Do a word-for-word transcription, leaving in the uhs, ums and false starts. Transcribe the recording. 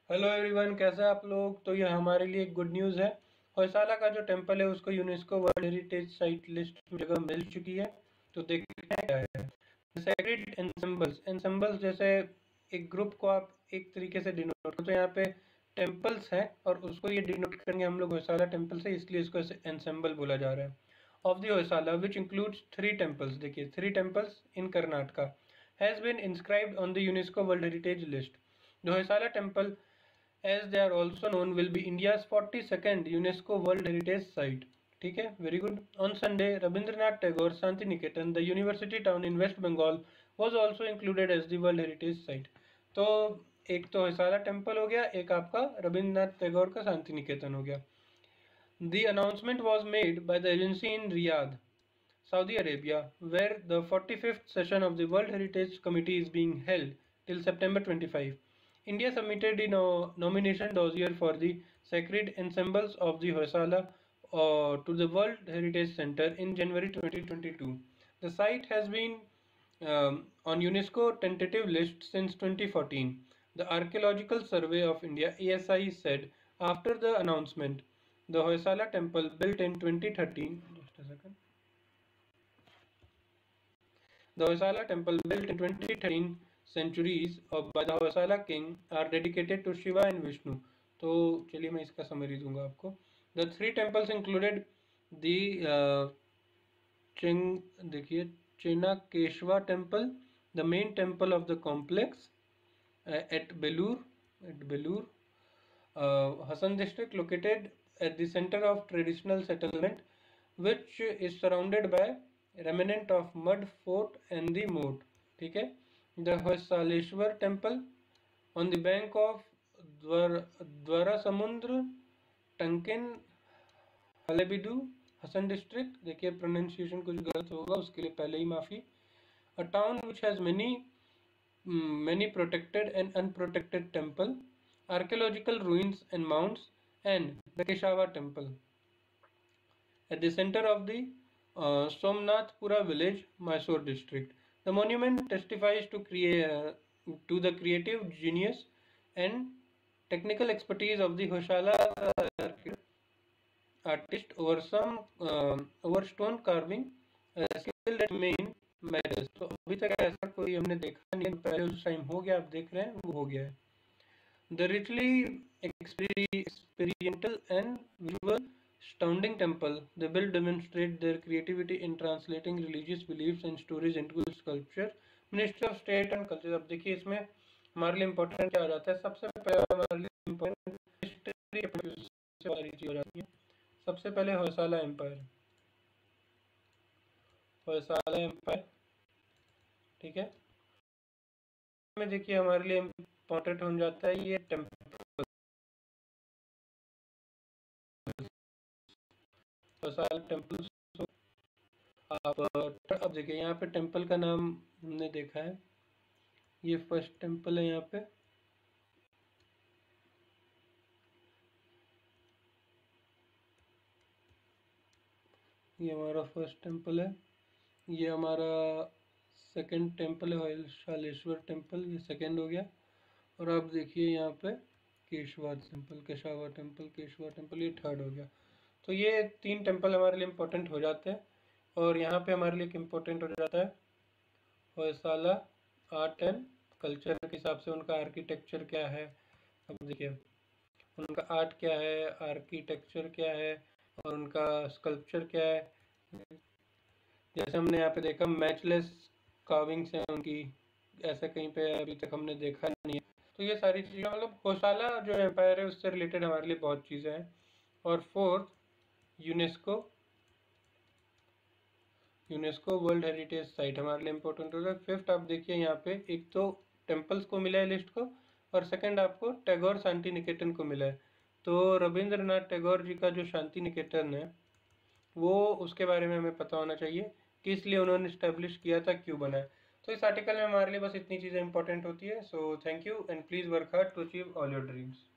Hello everyone, कैसे हैं आप लोग। तो ये हमारे लिए एक गुड न्यूज़ है। होयसाला का जो टेम्पल है उसको UNESCO world heritage site list में जगह मिल चुकी है। तो देखते हैं क्या है। सेक्रेड एंसेंबल्स एंसेंबल्स जैसे एक ग्रुप को आप एक तरीके से डिनोट करते, तो यहाँ पे टेम्पल्स हैं और उसको ये डिनोट करेंगे हम लोग होयसाला टेम्पल से, इसलिए इसको एंसेंबल बोला जा रहा है। Of the Hoysala which includes three temples, देखिए three temples in Karnataka has been inscribed on the UNESCO world heritage list. The Hoysala temple, as they are also known, will be India's forty-second UNESCO World Heritage Site. ठीक है, very good. On Sunday, Rabindranath Tagore Shanti Niketan, the university town in West Bengal, was also included as the World Heritage Site. तो एक तो Hoysala temple हो गया, एक आपका रविंद्रनाथ टैगोर का शांति निकेतन हो गया। The announcement was made by the agency in Riyadh, Saudi Arabia, where the forty-fifth session of the World Heritage Committee is being held till September twenty-fifth. India submitted the no nomination dossier for the sacred ensembles of the Hoysala uh, to the World Heritage Center in January twenty twenty-two. The site has been um, on UNESCO tentative list since twenty fourteen. The Archaeological Survey of India (A S I) said after the announcement, the Hoysala temple built in twenty thirteen. Just a second. The Hoysala temple, built in twenty thirteen centuries by the Hoysala king, are dedicated to Shiva and Vishnu. तो चलिए मैं इसका summary दूंगा आपको। The three temples included the uh, चिंग देखिए Chenakeshwa temple, the main temple of the complex uh, at Belur, at Belur, uh, Hassan district, located at the center of traditional settlement, which is surrounded by remnant of mud fort and the moat. ठीक है, the Hoysaleshwar temple on the bank of Dwar, Dwarasamundra, Tankin, Halebidu, Hassan district. देखिए pronunciation कुछ गलत होगा, उसके लिए पहले ही माफ़ी। A town which has many many protected and unprotected temple, archaeological ruins and mounds, and the Keshava temple. At the center of the uh, Somnathpura village, Mysore district. The monument testifies to, create, uh, to the creative genius and technical expertise of the Hoysala artist over some uh, over stone carving, uh, skill that main matters. तो अभी तक ऐसा कोई हमने देखा नहीं, पहले उस टाइम हो गया, आप देख रहे हैं वो हो गया है। The richly experiential and visual astounding temple they built demonstrate their creativity in translating religious beliefs and stories into sculpture. Ministry of State and Culture, अब देखिए इसमें हमारे लिए इम्पोर्टेंट क्या हो जाता है। सबसे पहले हमारे लिए इम्पोर्टेंट हिस्ट्री वाली चीज हो जाती है। सबसे पहले होयसाला एम्पायर, होयसाला एम्पायर, ठीक है। में देखिए हमारे लिए इम्पोर्टेंट हो जाता है ये टेम्पल, होयसाला टेम्पल। आप अब देखिए यहाँ पे टेम्पल का नाम हमने देखा है, ये फर्स्ट टेम्पल है यहाँ पे। ये हमारा फर्स्ट टेम्पल है, ये हमारा सेकंड टेम्पल है होयसालेश्वर टेम्पल, ये सेकंड हो गया। और आप देखिए यहाँ पे Keshava temple, Keshava temple, Keshava temple, ये थर्ड हो गया। तो ये तीन टेम्पल हमारे लिए इम्पोर्टेंट हो जाते हैं। और यहाँ पे हमारे लिए इम्पोर्टेंट हो जाता है होयसाला आर्ट एंड कल्चर के हिसाब से उनका आर्किटेक्चर क्या है। अब देखिए उनका आर्ट क्या है, आर्किटेक्चर क्या है और उनका स्कल्पचर क्या है। जैसे हमने यहाँ पे देखा मैचलेस कार्विंग्स हैं उनकी, ऐसा कहीं पे अभी तक हमने देखा नहीं है। तो ये सारी चीज़ें, मतलब होयसाला जो एम्पायर है उससे रिलेटेड हमारे लिए बहुत चीज़ें हैं। और fourth UNESCO, UNESCO world heritage site हमारे लिए इंपॉर्टेंट होगा। फिफ्थ आप देखिए यहाँ पे एक तो टेम्पल्स को मिला है लिस्ट को, और सेकंड आपको टैगोर शांति निकेतन को मिला है। तो रविंद्रनाथ टैगोर जी का जो शांति निकेतन है वो उसके बारे में हमें पता होना चाहिए कि इसलिए उन्होंने इस्टेब्लिश किया था, क्यों बना है। तो इस आर्टिकल में हमारे लिए बस इतनी चीज़ें इंपॉर्टेंट होती है। So thank you and please work hard to achieve all your dreams.